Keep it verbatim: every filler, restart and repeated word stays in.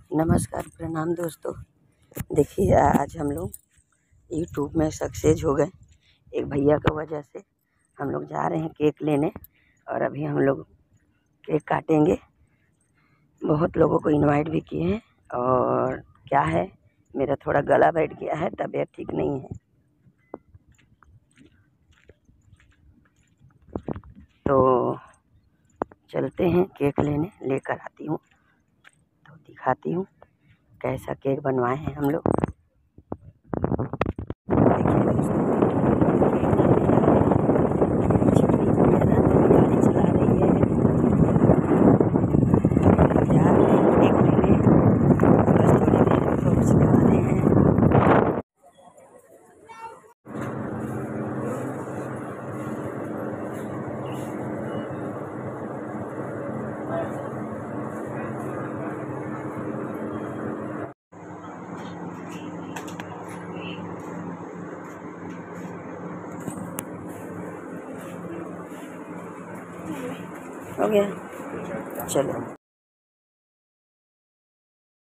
नमस्कार, प्रणाम दोस्तों। देखिए, आज हम लोग यूट्यूब में सक्सेस हो गए एक भैया की वजह से। हम लोग जा रहे हैं केक लेने और अभी हम लोग केक काटेंगे। बहुत लोगों को इनवाइट भी किए हैं और क्या है, मेरा थोड़ा गला बैठ गया है, तबीयत ठीक नहीं है, तो चलते हैं केक लेने। लेकर आती हूँ तो दिखाती हूँ कैसा केक बनवाए हैं हम लोग। देखिए दोस्तों, छुट्टी वगैरह गाड़ी चला रही है, जा रहे हैं केक लेने। बस थोड़ी देर में पहुँचने वाले हैं। हो गया, चलो।